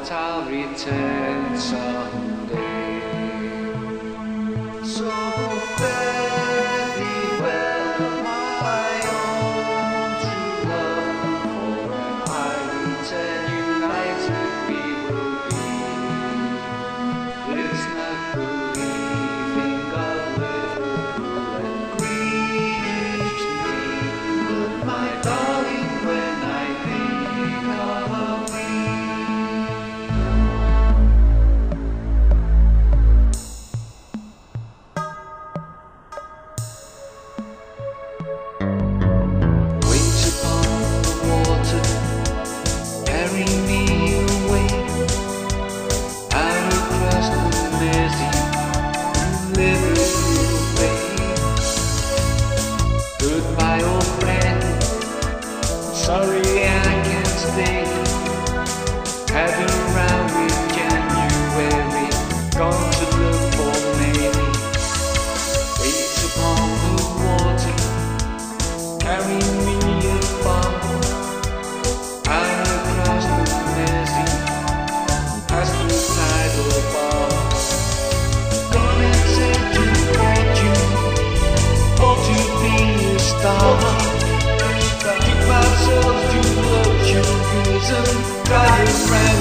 that I'll return someday. So fare thee well, my own true love, for when I return united we will be. It's not believing of Liverpool and grieves me, but my darling, when I think of thee. Waves upon the water carry me away out across the Mersey, Liverpool Bay. Goodbye, old friend. Sorry I can't stay. Had a round with January, gone to look for May. Waves upon the water carry me afar out across the Mersey, past the tidal bar. Gonna set to get you, or to be a star. Keep myself to luxuries and drive around.